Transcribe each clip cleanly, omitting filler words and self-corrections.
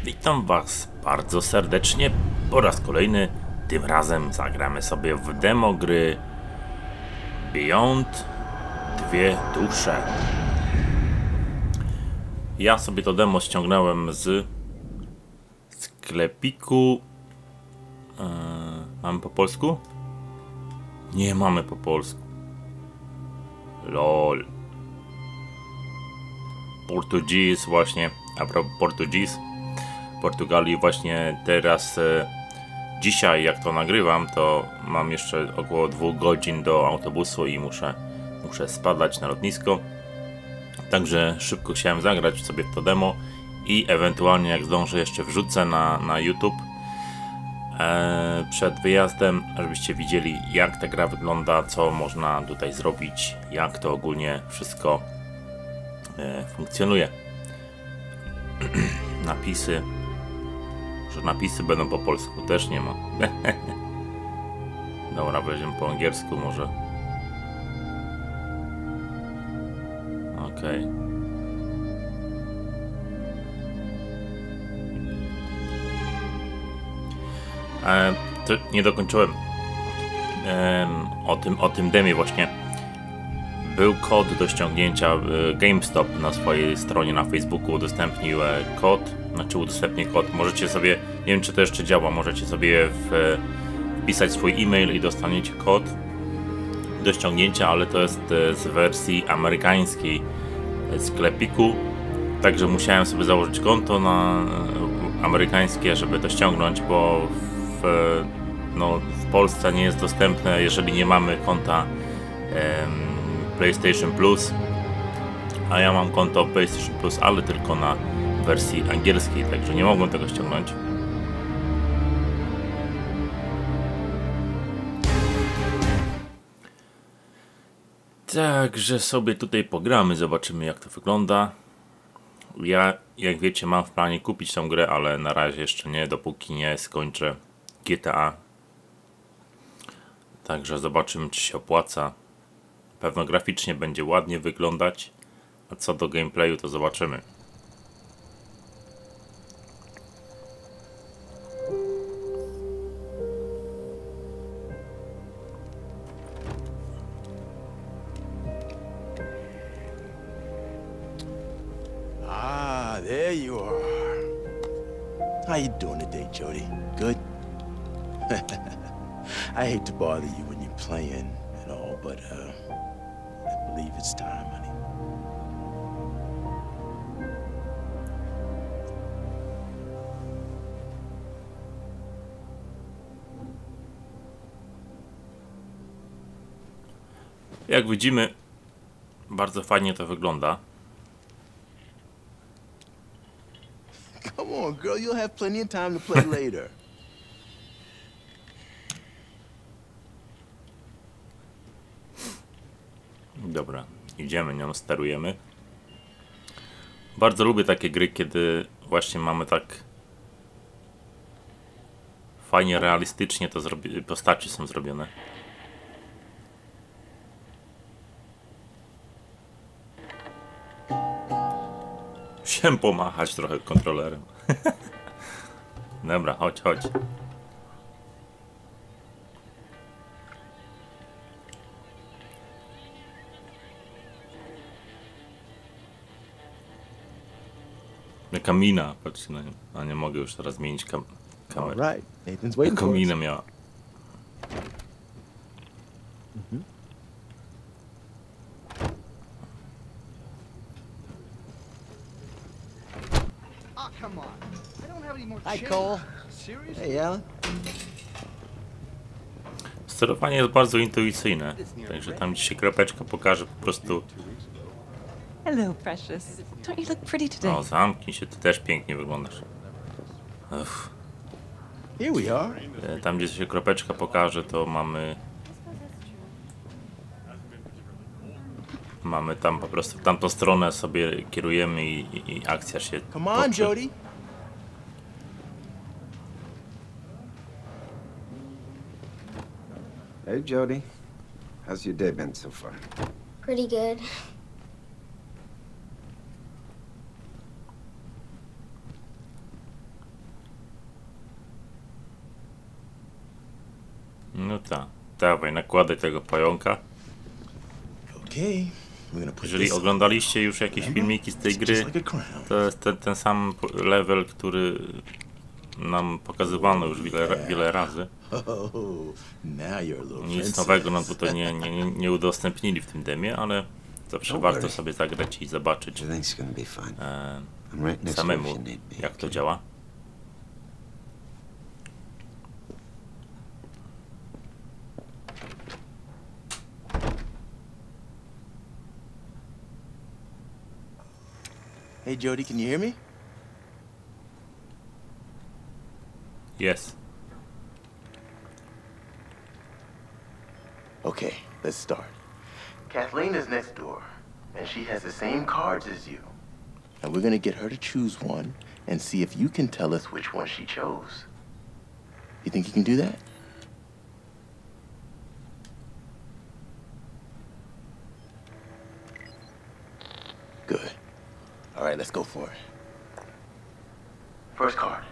Witam Was bardzo serdecznie po raz kolejny. Tym razem zagramy sobie w demo gry Beyond Dwie Dusze. Ja sobie to demo ściągnąłem z sklepiku. Mamy po polsku? Nie mamy po polsku. LOL. Portuguese właśnie, a propos Portuguese. Portugalii właśnie teraz, dzisiaj jak to nagrywam, to mam jeszcze około 2 godzin do autobusu i muszę spadać na lotnisko. Także szybko chciałem zagrać sobie w to demo i ewentualnie jak zdążę jeszcze wrzucę na YouTube przed wyjazdem, żebyście widzieli jak ta gra wygląda, co można tutaj zrobić, jak to ogólnie wszystko funkcjonuje. Napisy. Że napisy będą po polsku, też nie ma. Dobra, weźmiemy po angielsku może. Okej. To nie dokończyłem o tym demie właśnie. Był kod do ściągnięcia. GameStop na swojej stronie na Facebooku udostępnił kod. Udostępnię kod. Możecie sobie, nie wiem czy to jeszcze działa, możecie sobie wpisać swój e-mail i dostaniecie kod do ściągnięcia, ale to jest z wersji amerykańskiej sklepiku. Także musiałem sobie założyć konto na amerykańskie, żeby to ściągnąć, bo w Polsce nie jest dostępne, jeżeli nie mamy konta PlayStation Plus, a ja mam konto PlayStation Plus, ale tylko na wersji angielskiej, także nie mogłem tego ściągnąć. Także sobie tutaj pogramy, zobaczymy jak to wygląda. Ja, jak wiecie, mam w planie kupić tą grę, ale na razie jeszcze nie, dopóki nie skończę GTA. Także zobaczymy, czy się opłaca. Pewno graficznie będzie ładnie wyglądać, a co do gameplayu to zobaczymy. Ah, there you are. How you doing today, Jody? Good? I hate to bother you when you're playing and all, but I believe it's time, honey. Jak widzimy, bardzo fajnie to wygląda. Come on, girl, you'll have plenty of time to play later. Dobra, idziemy nią, sterujemy. Bardzo lubię takie gry, kiedy właśnie mamy tak fajnie, realistycznie to postaci są zrobione. Chciałem pomachać trochę kontrolerem. Dobra, chodź. Kamina, patrzcie na nią. A nie mogę już teraz zmienić kamery. Right, Nathan's waiting for us. Kamina miała. Come on. I don't have any more Hi, change. Cole. Seriously? Hey, Alan. Sterowanie jest bardzo intuicyjne, także tam gdzie się kropeczka pokaże po prostu. Hello, precious. Don't you look pretty today? O, zamknij się, ty też pięknie wyglądasz. Uff. Here we are. Tam gdzie się kropeczka pokaże, to mamy tam po prostu w tamtą stronę sobie kierujemy i akcja się Come on, toczy. Jody. Hey, Jody. How's your day been so far? Pretty good. tak. Dawaj, nakładaj tego pająka. Okay, we're gonna put Jeżeli this on. oglądaliście już jakieś filmiki z tej gry, Just like a crown. to jest ten sam level, który nam pokazywano już wiele razy. Oh, now you're a little Nic princess. nowego nam tutaj nie udostępnili w tym demie, ale zawsze warto sobie zagrać i zobaczyć Everything's gonna be fine. I'm right next door if samemu, you need me. jak to działa. Hey, Jody, can you hear me? Jest. Okay, let's start. Kathleen is next door, and she has the same cards as you. And we're gonna get her to choose one and see if you can tell us which one she chose. You think you can do that? Good. All right, let's go for it. First card.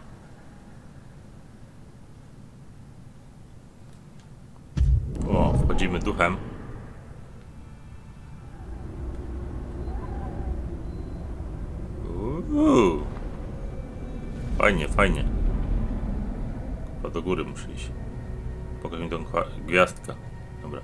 O, wchodzimy duchem. Fajnie, fajnie. Chyba do góry muszę iść. Pokaż mi tą gwiazdkę. Dobra.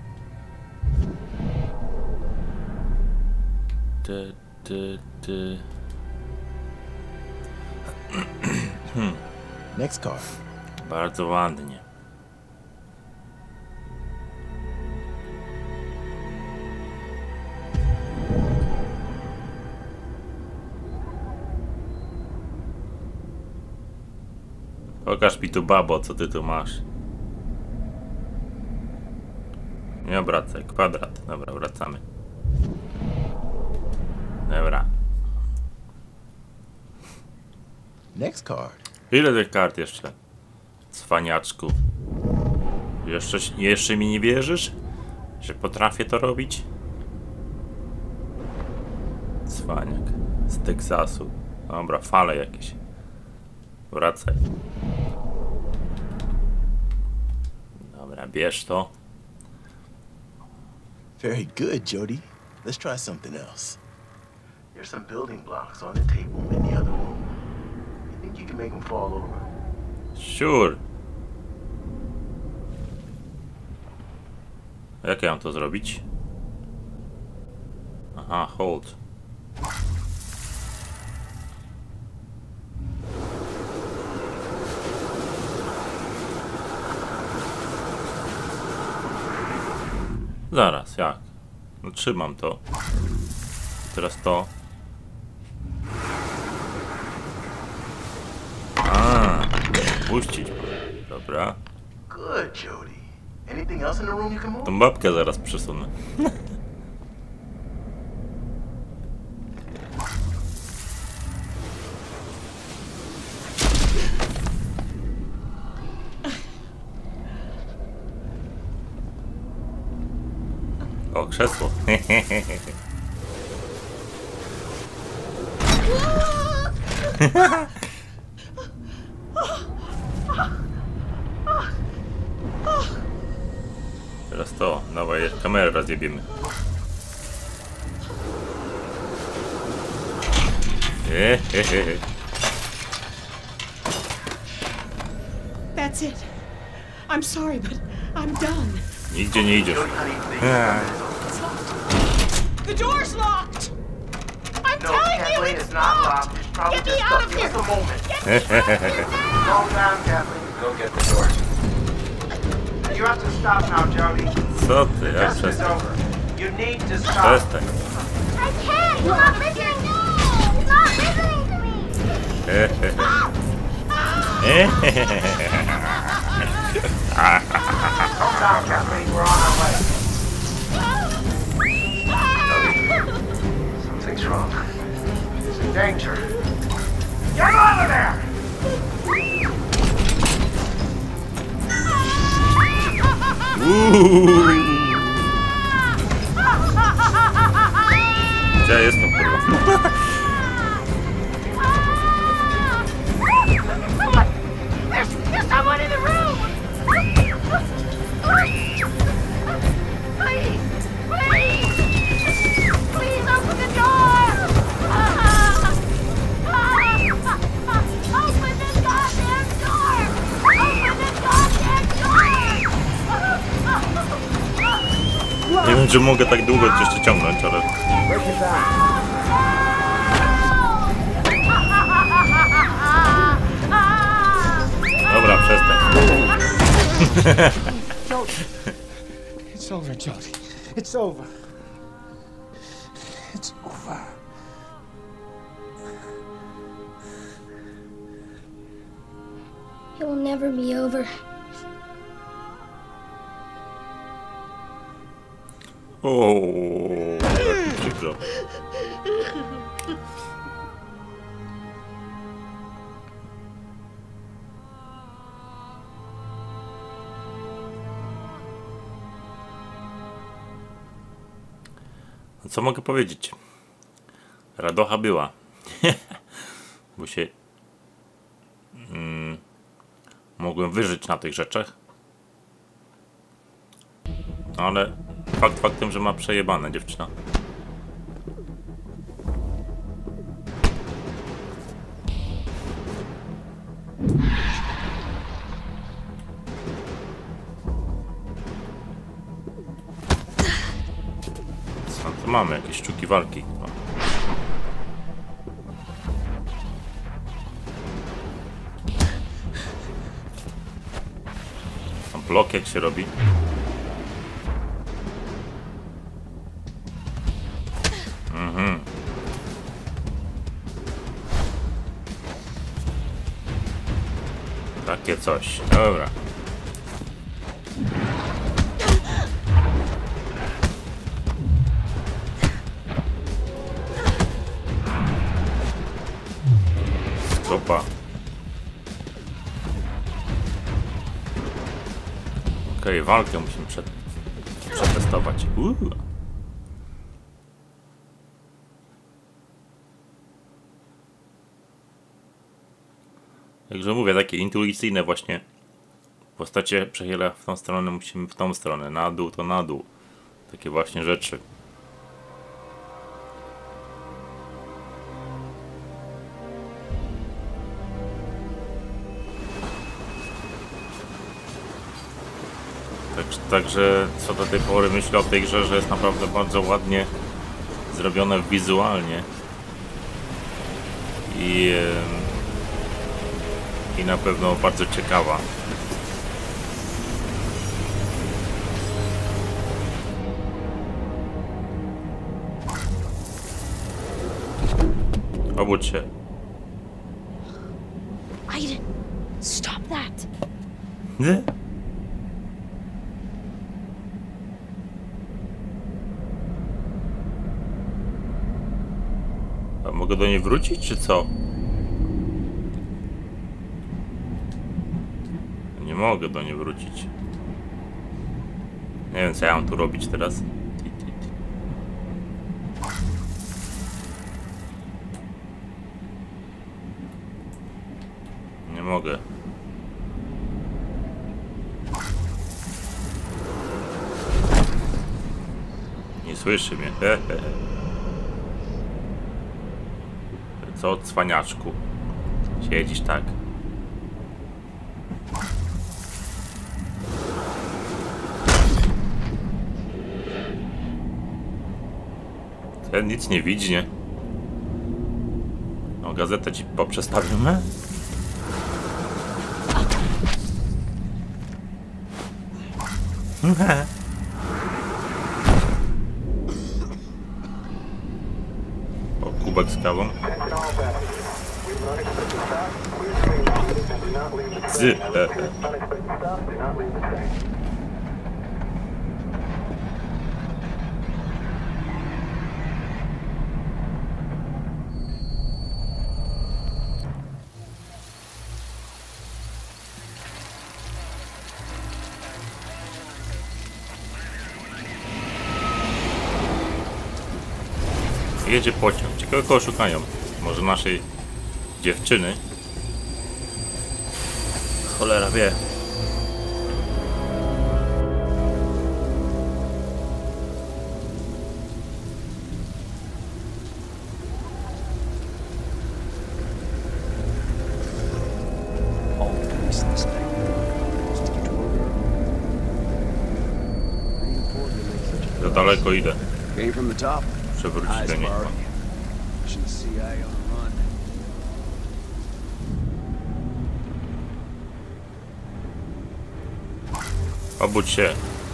Next card. Bardzo ładnie. Pokaż mi tu, babo, co ty tu masz. Nie obracaj, kwadrat. Dobra, wracamy. Dobra. Next card. Ile tych kart jeszcze? Cwaniaczku. Jeszcze mi nie wierzysz? Że potrafię to robić? Cwaniak. Z Teksasu. Dobra, fale jakieś. Wracaj. Dobra, bierz to. Very good, Jody. Let's try something else. There's some building blocks on the table in the other room. You think you can make them fall over? Sure. Jak ja mam to zrobić? Aha, hold. Zaraz, jak? No trzymam to. Teraz to. Puścić. Dobra. Good, Jody. Anything else in the room you can move? Tą babkę zaraz przesunę. O, krzesło. Teraz to, dawaj, kamerę rozjebiemy. That's it. I'm sorry, but I'm done. Nigdzie nie idziesz. It's locked. The door's locked. I'm telling you, it's locked. It's probably Get me out of here. Just a moment. Get me out of here now. Calm down, Kathleen. Go get the doors. You have to stop now, Jody. Co ty, ja This is przestań. over. You need to stop. Przestań. I can't! He's not listening to me! He's not listening to me! Calm down, Kathleen. We're on our way. Something's wrong. He's in danger. Get out of there! Gdzie jestem, kurwa? There's someone in the room! że mogę tak długo jeszcze ciągnąć, ale... Dobra, przestań. It's over, Jodie. It's over. It's over. It will never be over. O, jak mi przykro. No co mogę powiedzieć? Radocha była. Bo się mogłem wyżyć na tych rzeczach. Ale fakt faktem, że ma przejebane dziewczyna. Co tu mamy? Jakieś sztuki walki. No. Tam blok jak się robi. Takie coś. Dobra. Skopa. Okej, walkę musimy przetestować. Także mówię, takie intuicyjne właśnie postacie przechyla w tą stronę, musimy w tą stronę, na dół to na dół. Takie właśnie rzeczy. Także co do tej pory myślę o tej grze, że jest naprawdę bardzo ładnie zrobione wizualnie. I na pewno bardzo ciekawa. Obudź się. Aiden, stop that. Nie? A mogę do niej wrócić, czy co? Nie mogę do niej wrócić. Nie wiem, co ja mam tu robić teraz. Nie mogę. Nie słyszy mnie. Co, cwaniaczku? Siedzisz tak. Ten nic nie widzi, nie? No, gazetę ci poprzestawimy. O, kubek z kawą. Jedzie pociąg. Ciekawe, kogo szukają. Może naszej dziewczyny? Cholera wie. daleko idę. Came from the top. Przewrócić go nie ma. Obudź się.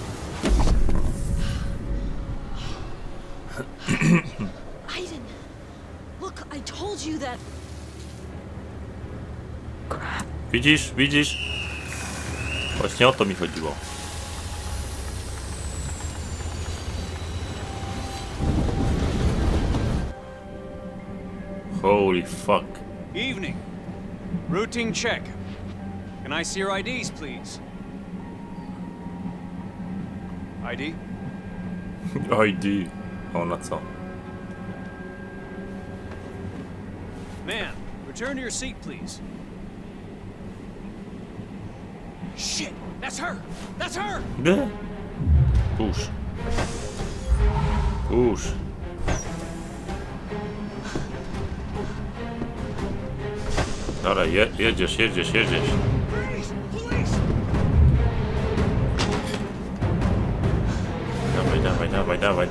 Aiden, look, I told you that. Widzisz? Widzisz? Właśnie o to mi chodziło. Holy fuck. Evening. Routine check. Can I see your IDs, please? ID? ID. O, na co? Man, return to your seat, please. Shit! That's her! That's her! Nie. Push. Push. Dobra, jedziesz. Dawaj.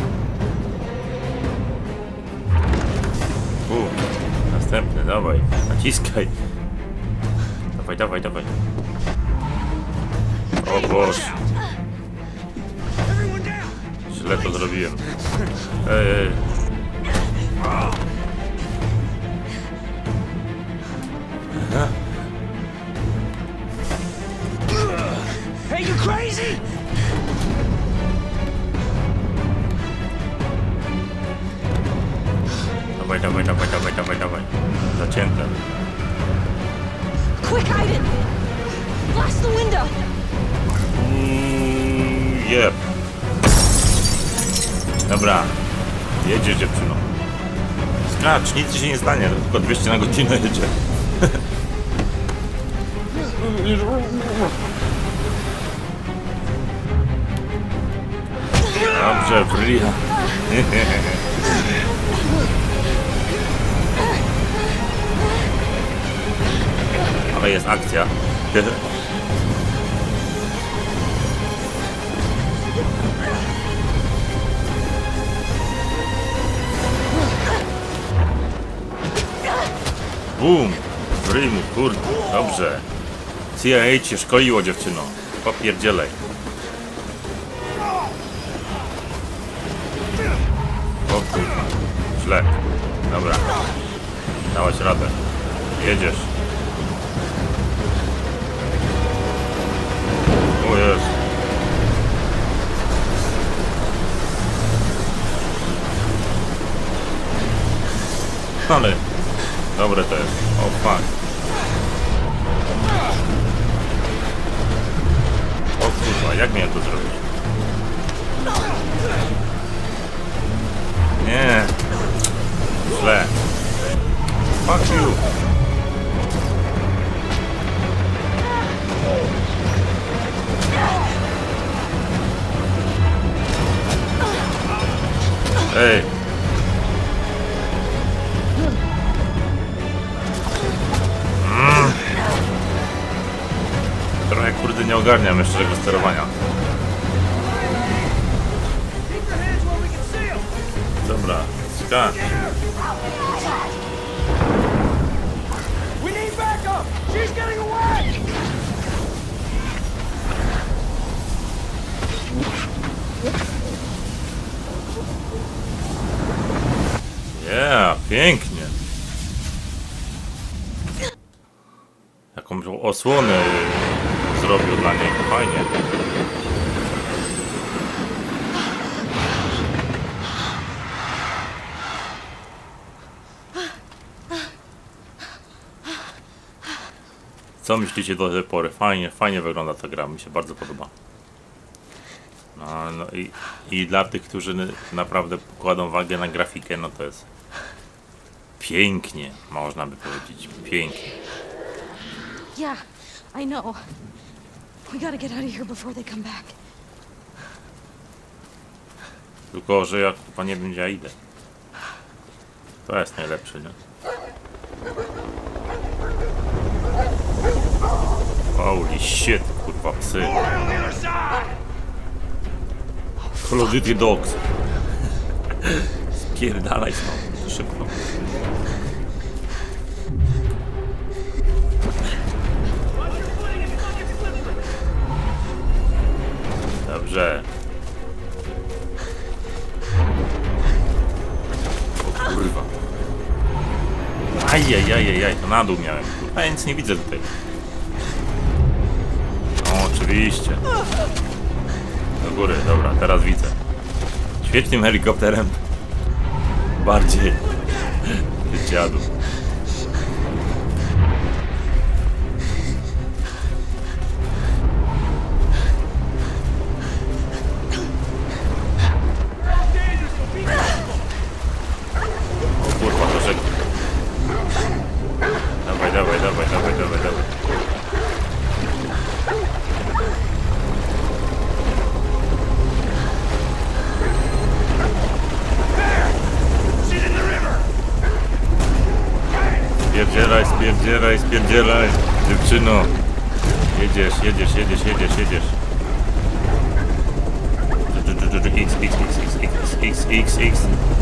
Następny, dawaj. Naciskaj. Dawaj. O Boże. Źle to zrobiłem. Ej. Hey, you crazy? Dawaj. Zacięte. Quick, Aiden! Blast the window! Jep. Dobra. Jedziesz, dziewczyno. Skacz, nic ci się nie stanie, tylko 200 na godzinę jedzie. Dobrze, bria. Ale jest akcja. Bum! Rymu, kurde, dobrze. CIA cię szkoliło, dziewczyno. Popierdzielej. O kurwa. Źle. Dobra. Dałaś radę. Jedziesz. O Jezu. Ale dobre to jest. O fuck. O kurwa, jak miałem to zrobić? Nie. Źle. Fuck you. Ej. Trochę kurde nie ogarniam jeszcze tego sterowania. Dobra, skacz. Yeah, pięknie. Jakąś osłonę zrobił dla niej, fajnie. Co myślicie do tej pory? Fajnie wygląda ta gra, mi się bardzo podoba. No i dla tych, którzy naprawdę kładą wagę na grafikę, no to jest pięknie, można by powiedzieć, pięknie. Yeah, I know. We gotta get out of here before they come back. Tylko, że ja chyba nie wiem, gdzie ja idę. To jest najlepsze, nie? Holy shit, kurwa, psy. Call of Duty Dogs. Spierdalaj stąd, szybko. Dobrze. O kurwa. Ajajajajaj, to na dół miałem. Kurwa, ja nic nie widzę tutaj. No, oczywiście. Do góry, dobra, teraz widzę. Świetnym helikopterem. Bardziej. Dziadu. O kurwa, to rzekł. Dawaj, dawaj, dawaj, dawaj, dawaj, dawaj. Spierdzielaj, spierdzielaj, spierdzielaj, dziewczyno. Jedziesz, jedziesz, jedziesz, jedziesz, jedziesz. X, X, X, X, X, X, X, X.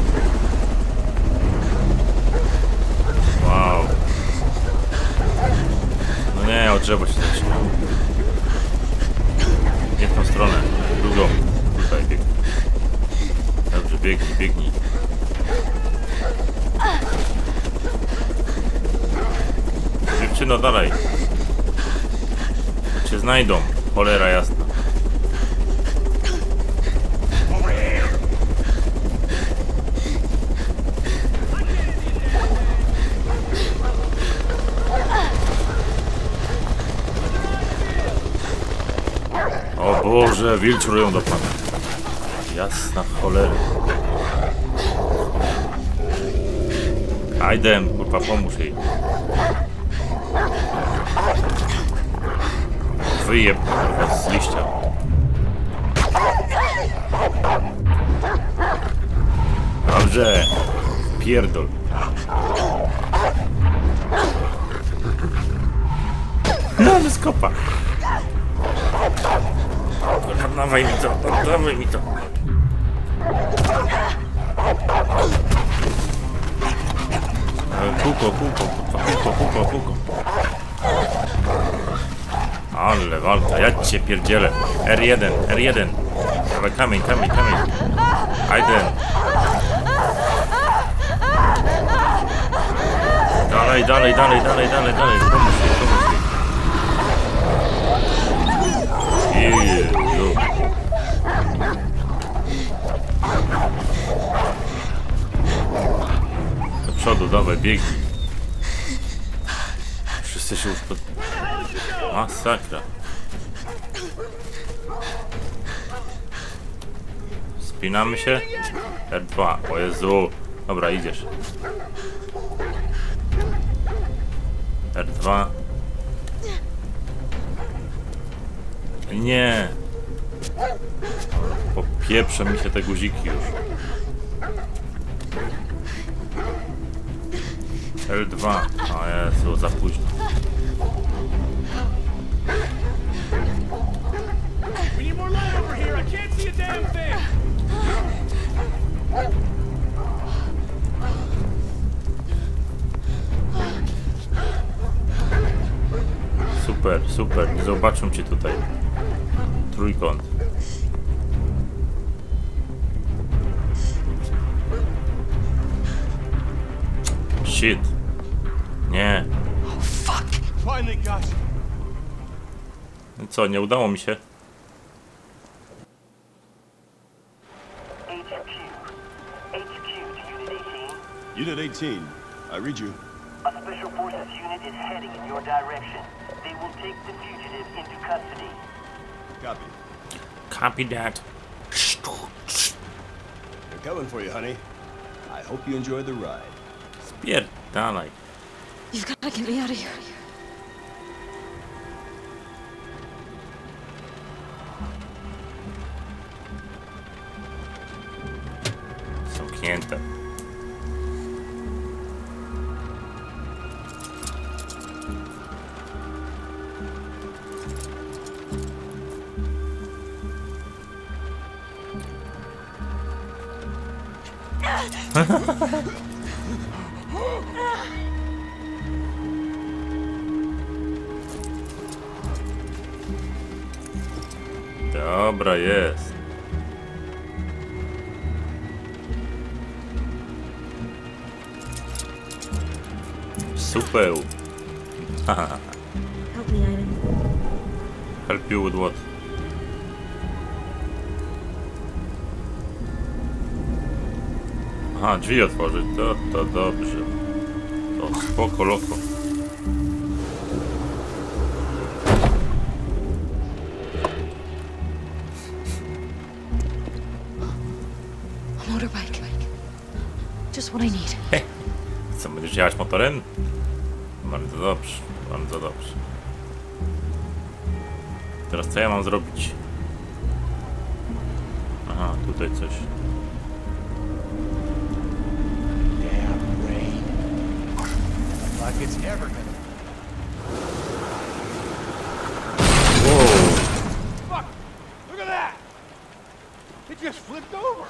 Wow. No nie, o drzewo się zaczyna. Nie w tą stronę, drugą. Tutaj biegnij. Dobrze, biegnij, biegnij. Dziewczyno, dalej. Cię znajdą, cholera jasna. O Boże, wilczur ją dopadł. Jasna cholera. Aiden, kurwa, pomóż jej. Wyjeb kurwa z liścia. Dobrze. Pierdol. No, ale skopa. Kurwa, dawaj mi to, dawaj mi to. Kółko, kółko, kółko, kółko, kółko. Ale walka, ja cię pierdzielę. R1, R1. Dawaj, kamień, kamień, kamień. Aiden. Dalej, dalej, dalej, dalej, dalej, dalej. Pomóż mi, pomóż mi. Jezu. Do przodu, dawaj, biegnij. Wszyscy się już pod... Masakra. Spinamy się. R2. O Jezu. Dobra, idziesz. R2. Nie. Popieprzę mi się te guziki już. L2. O Jezu, za późno. Super, super, nie zobaczą cię tutaj. Trójkąt. Shit. Nie. Co, nie udało mi się? Unit 18, I read you. A Special Forces unit is heading in your direction. They will take the fugitive into custody. Copy. Copy that. They're coming for you, honey. I hope you enjoy the ride. Spierdalaj. You've got to get me out of here. Zamknięte. Dobra, jest. Super. Help me, Ivan. Help you with what? Aha, drzwi otworzyć, to dobrze. To spoko loko. A motorbike. Just what I need. Co, będziesz jechać motorem? Bardzo dobrze, bardzo dobrze. Teraz co ja mam zrobić? Aha, tutaj coś. Like it's ever gonna. Whoa. Fuck! Look at that! It just flipped over.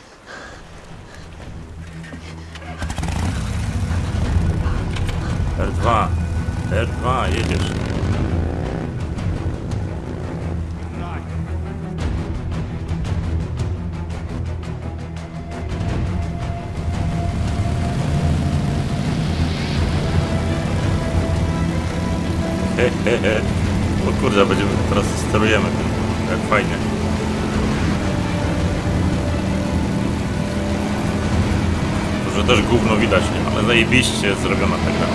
R2. R2, jedziesz. O kurde, będziemy teraz sterujemy tym. Jak fajnie. To, że też gówno widać, nie? Ale zajebiście zrobiona ta gra.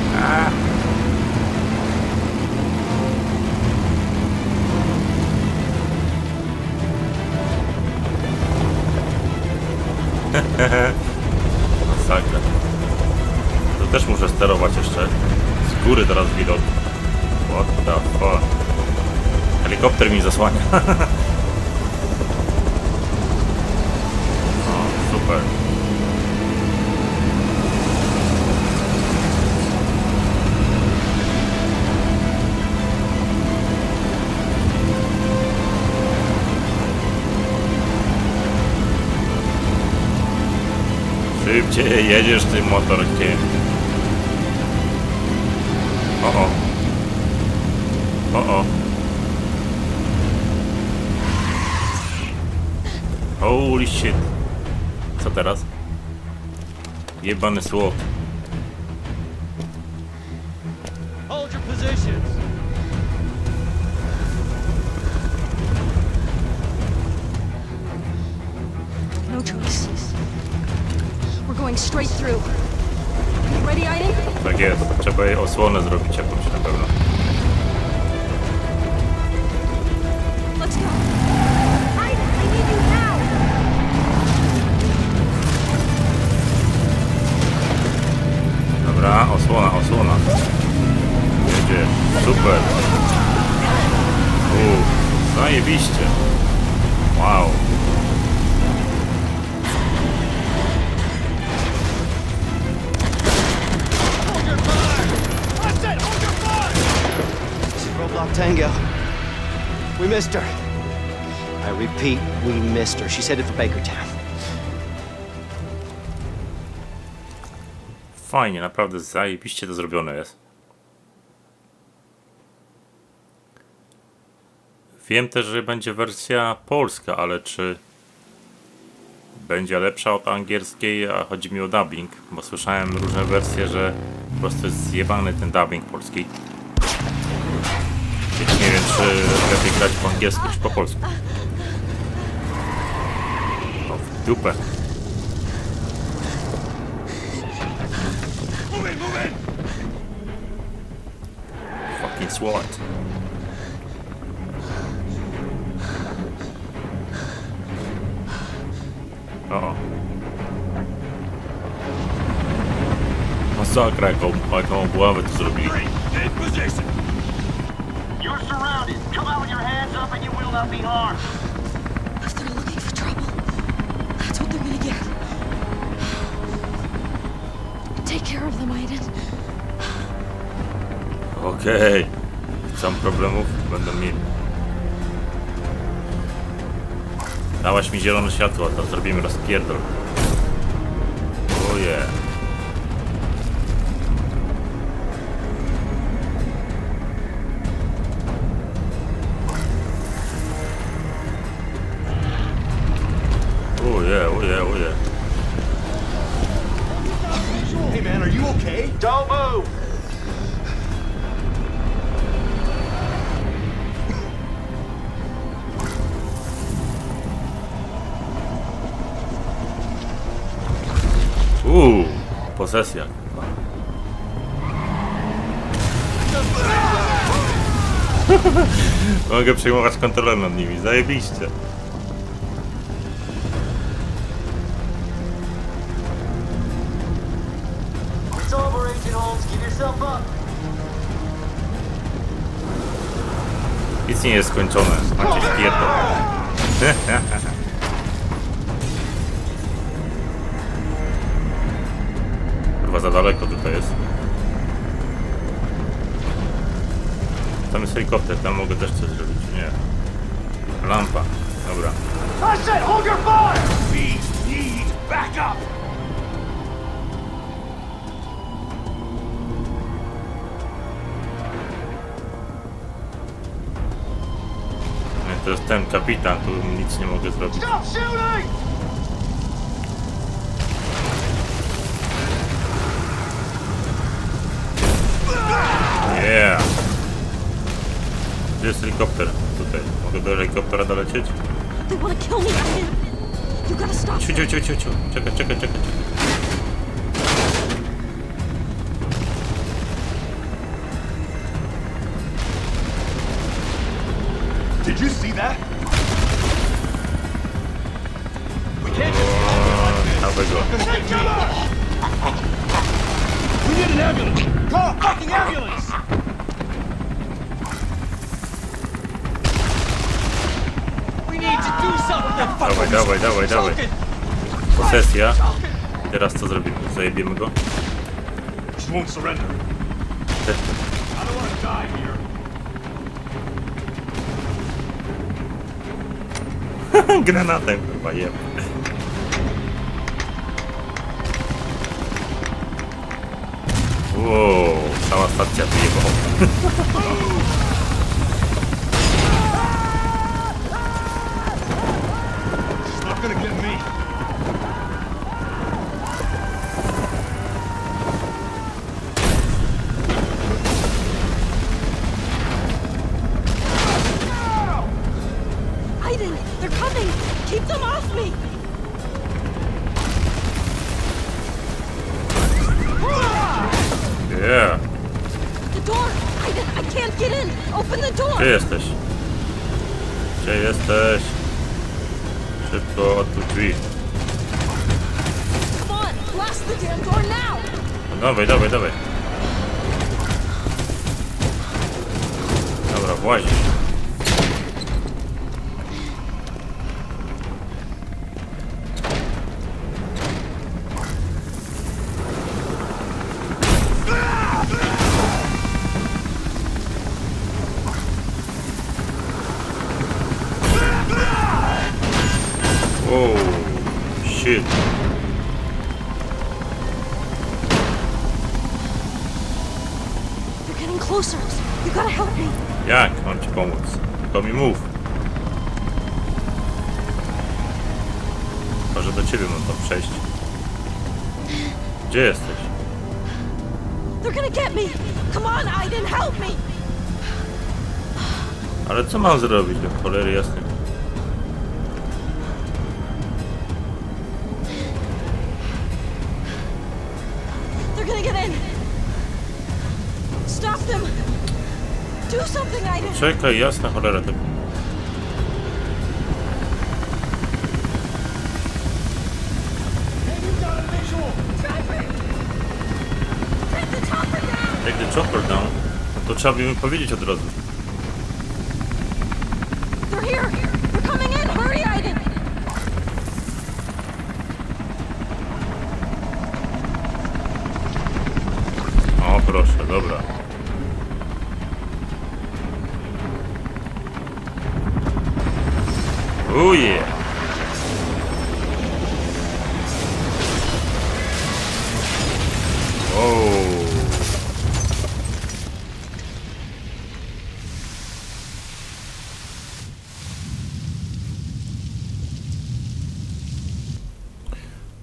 Masakra. To też muszę sterować jeszcze. Z góry teraz widok. What the fuck? Helikopter mi zasłania. O, super. Szybciej jedziesz tym motorkiem. O. O. Holy shit. Co teraz? Jebany słop. Hold your positions. No choice. We're going straight through. Are you ready, Aiden? Tak jest. Trzeba jej osłonę zrobić jakąś na pewno. Let's go. Ivan, I need you now. Dobra, osłona. Jedzie. Super. Zajebiście. Wow. Roadblock Tango. We missed her. I repeat, we missed her. She's headed for Bakertown. Fajnie, naprawdę zajebiście to zrobione jest. Wiem też, że będzie wersja polska, ale czy będzie lepsza od angielskiej, a chodzi mi o dubbing, bo słyszałem różne wersje, że po prostu jest zjebany ten dubbing polski. Więc nie wiem, czy lepiej grać po angielsku, czy po polsku. O, w dupę. Fucking SWAT. O. Masakra, jaką buławę tu zrobili. You're surrounded. Come out with your hands up and you will not be harmed. If they're looking for trouble, that's what they're gonna get. Take care of them, Aiden. Okej. Sam problemów będą mieli. Dałaś mi zielone światło, a to zrobimy rozpierdol. Oh yeah. Oh yeah, oh yeah, oh yeah. Hey man, are you okay? Don't move! Posesja. Mogę przejmować kontrolę nad nimi, zajebiście. Nic nie jest skończone, macie śpierdol. Kurwa, za daleko tutaj jest. Tam jest helikopter, tam mogę też coś zrobić, nie. Lampa, dobra. I said hold your fire! We need backup! To jest ten kapitan, tu nic nie mogę zrobić. Stop shooting! Yeah! Gdzie jest helikopter? Tutaj. Mogę do helikoptera dolecieć? Ciu. Czekaj. Did you see that? We can't just Dawaj go. We need an ambulance! Call a fucking ambulance! We need to do something! Dawaj. Posesja. Teraz co zrobimy? Zajebiemy go? Just won't surrender. I don't want to die here. Granatem chyba jem. Wow, cała stacja wyjebała. It's not gonna get me. Aiden, they're coming! Keep them off me! Yeah. The door! Aiden, I can't get in! Open the door! Gdzie jesteś? Szybko otwórz drzwi. Come on, blast the damn door now! Dawaj. Dobra, włazisz. Oh, shit. They're getting closer. You gotta help me. Jak mam ci pomóc? To mi mów. Może do ciebie mam to przejść. Gdzie jesteś? They're gonna get me. Come on, Aiden, help me. Ale co mam zrobić do cholery jasnej? They're gonna get in. Stop them. Do something, Aiden. Czekaj, jasna cholera. To... Take the chopper down. To trzeba by mi powiedzieć od razu. They're here. They're coming in. Hurry, Aiden. O, proszę, dobra. Oh yeah.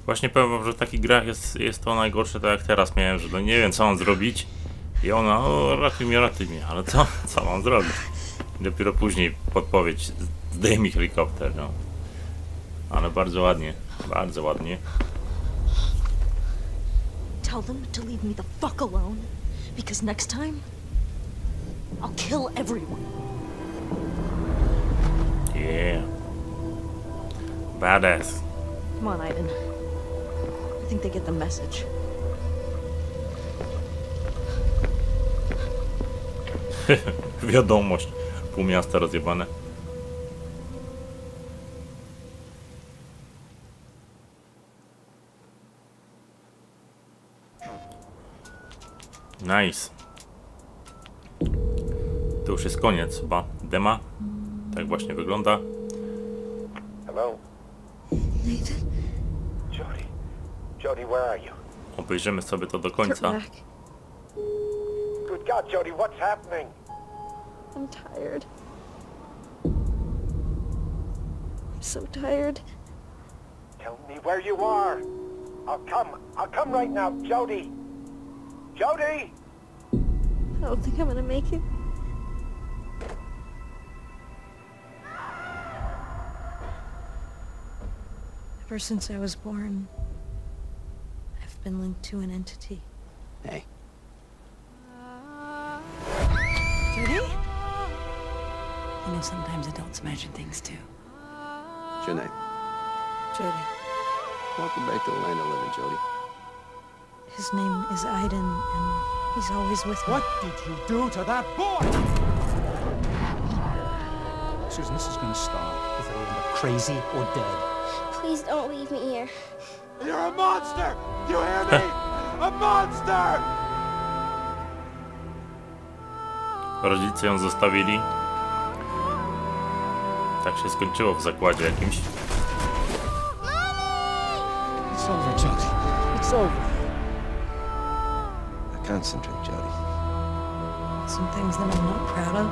Właśnie powiem wam, że w takich grach jest to najgorsze, tak jak teraz miałem, że no nie wiem co mam zrobić i ona, o ratuj mnie, ale co mam zrobić? I dopiero później podpowiedź, zdejmij helikopter, no. Ale bardzo ładnie, bardzo ładnie. Tell them to leave me the fuck alone, because next time, I'll kill everyone. Yeah. Badass. Come on, Aiden. I think they get the message. Wiadomość. Pół miasta rozjebane. Nice. To już jest koniec chyba dema. Tak właśnie wygląda. Hello? Nathan? Jodie. Jodie, where are you? Obejrzymy sobie to do końca. Good God, Jodie, what's happening? I'm tired. I'm so tired. Tell me where you are. I'll come right now, Jodie. Jodie! I don't think I'm gonna make it. Ever since I was born, I've been linked to an entity. Hey. Judy? You know, sometimes adults imagine things too. What's your name? Jody. Welcome back to the land of living, Jodie. His name is Aiden, and he's always with me. What did you do to that boy? Susan, this is gonna stop. Either we're either crazy or dead. Please don't leave me here. You're a monster! You hear me? A monster! Rodzice ją zostawili. Tak się skończyło w zakładzie jakimś. It's over, Jodie. It's over. Concentrate, Jodie. Some things that I'm not proud of.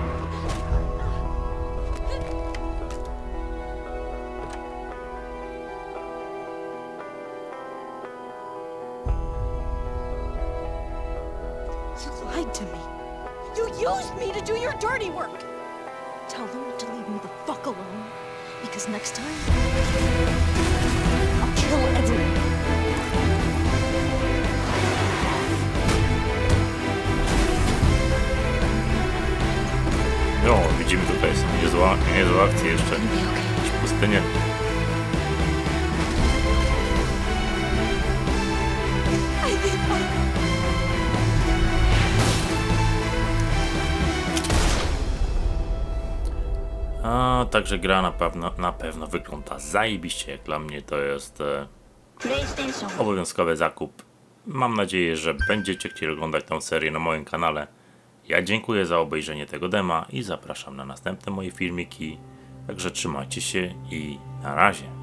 You lied to me. You used me to do your dirty work. Tell them to leave me the fuck alone, because next time, I'll kill everyone. No, widzimy tutaj są niezłe akcje jeszcze. Jakieś pustynie. A także gra na pewno wygląda zajebiście. Jak dla mnie to jest obowiązkowy zakup. Mam nadzieję, że będziecie chcieli oglądać tę serię na moim kanale. Ja dziękuję za obejrzenie tego dema i zapraszam na następne moje filmiki. Także trzymajcie się i na razie.